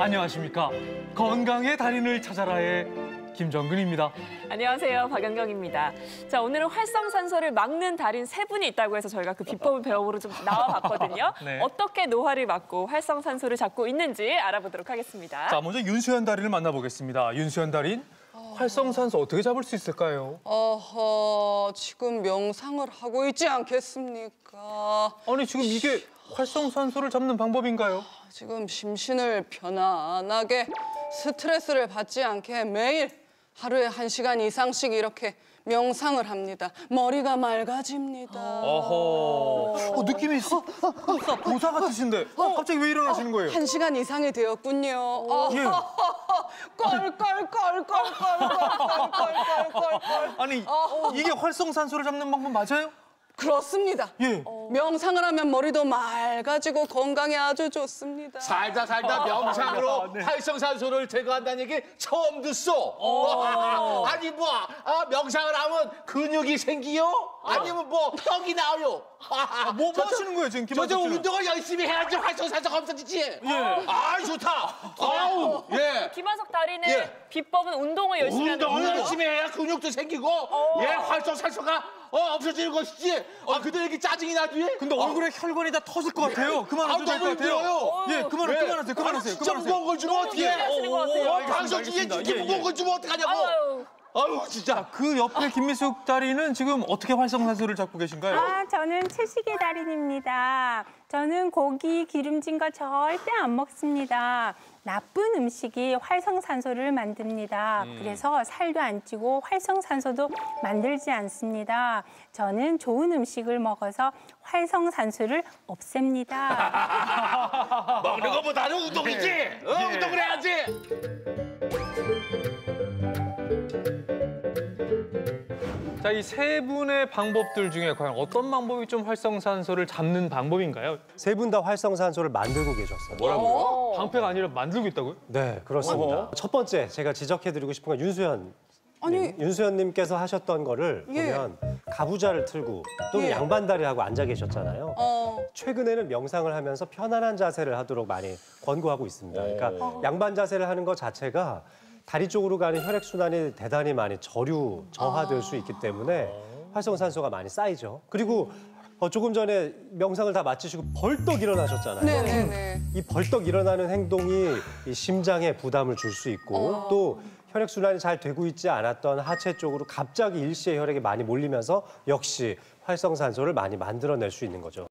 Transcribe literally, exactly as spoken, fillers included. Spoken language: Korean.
안녕하십니까. 건강의 달인을 찾아라의 김정근입니다. 안녕하세요. 박연경입니다. 자, 오늘은 활성산소를 막는 달인 세 분이 있다고 해서 저희가 그 비법을 배워보러 좀 나와봤거든요. 네. 어떻게 노화를 막고 활성산소를 잡고 있는지 알아보도록 하겠습니다. 자, 먼저 윤수연 달인을 만나보겠습니다. 윤수연 달인, 활성산소 어떻게 잡을 수 있을까요? 어허, 지금 명상을 하고 있지 않겠습니까? 아니, 지금 이게 활성산소를 잡는 방법인가요? 지금 심신을 편안하게 스트레스를 받지 않게 매일 하루에 한 시간 이상씩 이렇게 명상을 합니다. 머리가 맑아집니다. 어허. 어, 느낌이 있어. 보사, 보사 같으신데 갑자기 왜 일어나시는 거예요? 한 시간 이상이 되었군요. 어. 예. 껄껄껄껄껄껄껄껄껄껄껄. 아니, 이게 활성산소를 잡는 방법 맞아요? 그렇습니다. 예. 명상을 하면 머리도 맑아지고 건강에 아주 좋습니다. 살다 살다 명상으로 네. 활성산소를 제거한다는 얘기 처음 듣소. 아니 뭐 아, 명상을 하면 근육이 생기요? 아니면 뭐 떡이 나와요? 아, 뭐, 뭐 하시는 거예요, 지금 저저 김한석 씨는? 운동을 열심히 해야지 활성산소가 없어지지. 예. 아 좋다. 아우 예. 김한석 달인의 예. 비법은 운동을 열심히 하는 운동을 거예요. 열심히 해야 근육도 생기고 예 활성산소가 어, 없어지는 것이지. 아 근데 이렇게 짜증이 나지? 근데 얼굴에 혈관이 다 터질 것 같아요. 그만하셔도 될 것 너무 같아요. 힘들어요. 예, 그만, 예. 그만하세요, 그만하세요, 진짜 그만하세요. 무거운 걸 주면 어떻게 해? 하시는 것 같아요. 어, 알겠습니다, 방송 중에 알겠습니다. 이렇게 예, 무거운 예. 걸 주면 어떡하냐고. 아유. 아유 진짜. 그 옆에 김미숙 달인은 지금 어떻게 활성산소를 잡고 계신가요? 아, 저는 채식의 달인입니다. 저는 고기, 기름진 거 절대 안 먹습니다. 나쁜 음식이 활성산소를 만듭니다. 그래서 살도 안 찌고 활성산소도 만들지 않습니다. 저는 좋은 음식을 먹어서 활성산소를 없앱니다. 먹는 것보다는 운동이지. 어, 예. 운동을 해야지. 자, 이 세 분의 방법들 중에 과연 어떤 방법이 좀 활성산소를 잡는 방법인가요? 세 분 다 활성산소를 만들고 계셨어요. 뭐라고요? 방패가 아니라 만들고 있다고요? 네, 그렇습니다. 첫 번째 제가 지적해드리고 싶은 건 윤수연. 아니. 님, 윤수연님께서 하셨던 거를 예. 보면 가부좌를 틀고 또는 예. 양반다리 하고 앉아 계셨잖아요. 어. 최근에는 명상을 하면서 편안한 자세를 하도록 많이 권고하고 있습니다. 그러니까 양반 자세를 하는 것 자체가 다리 쪽으로 가는 혈액순환이 대단히 많이 저류, 저하될 수 있기 때문에 활성산소가 많이 쌓이죠. 그리고 어, 조금 전에 명상을 다 마치시고 벌떡 일어나셨잖아요. 네네네. 이 벌떡 일어나는 행동이 이 심장에 부담을 줄 수 있고 또 혈액순환이 잘 되고 있지 않았던 하체 쪽으로 갑자기 일시에 혈액이 많이 몰리면서 역시 활성산소를 많이 만들어낼 수 있는 거죠.